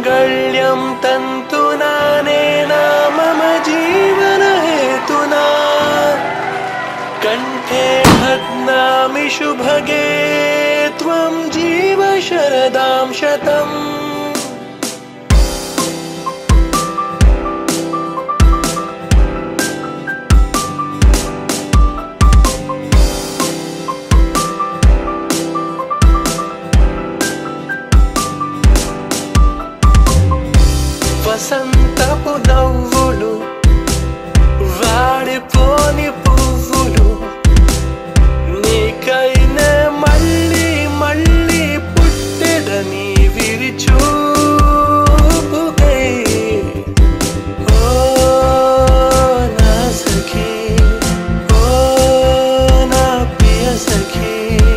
माङ्गल्यं तन्तुनानेना मम जीवनहेतुना कण्ठे बध्नामि शुभगे त्वं जीव शरदां शतम्। వసంతపు నవ్వులు వాడిపోని పువ్వులు నీకైనా మళ్ళీ మళ్ళీ పుట్టెదని విరిచూపుకై ఓ నా సఖీ ఓ నా ప్రియ సఖీ।